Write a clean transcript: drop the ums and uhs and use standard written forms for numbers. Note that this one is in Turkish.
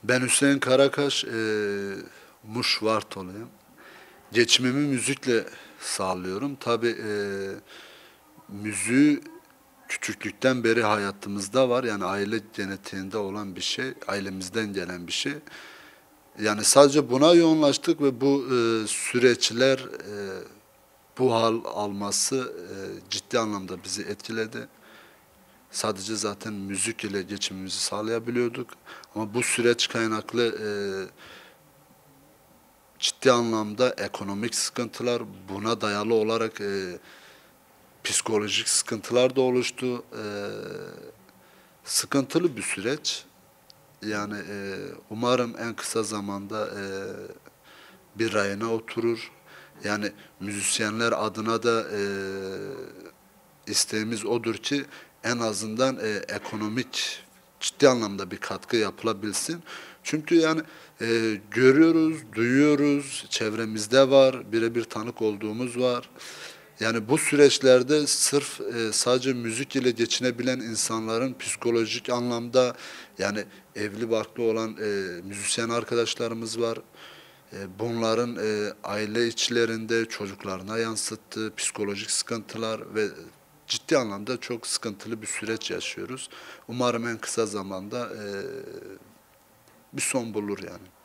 Ben Hüseyin Karakaş, Muş Vartoluyum. Geçimimi müzikle sağlıyorum. Tabii müziği küçüklükten beri hayatımızda var. Yani aile genetiğinde olan bir şey, ailemizden gelen bir şey. Yani sadece buna yoğunlaştık ve bu süreçler, bu hal alması ciddi anlamda bizi etkiledi. Sadece zaten müzik ile geçimimizi sağlayabiliyorduk. Ama bu süreç kaynaklı ciddi anlamda ekonomik sıkıntılar, buna dayalı olarak psikolojik sıkıntılar da oluştu. Sıkıntılı bir süreç. Yani umarım en kısa zamanda bir rayına oturur. Yani müzisyenler adına da isteğimiz odur ki en azından ekonomik ciddi anlamda bir katkı yapılabilsin. Çünkü yani görüyoruz, duyuyoruz, çevremizde var, birebir tanık olduğumuz var. Yani bu süreçlerde sırf sadece müzik ile geçinebilen insanların psikolojik anlamda yani evli barklı olan müzisyen arkadaşlarımız var. Bunların aile içlerinde çocuklarına yansıttığı psikolojik sıkıntılar ve ciddi anlamda çok sıkıntılı bir süreç yaşıyoruz. Umarım en kısa zamanda bir son bulur yani.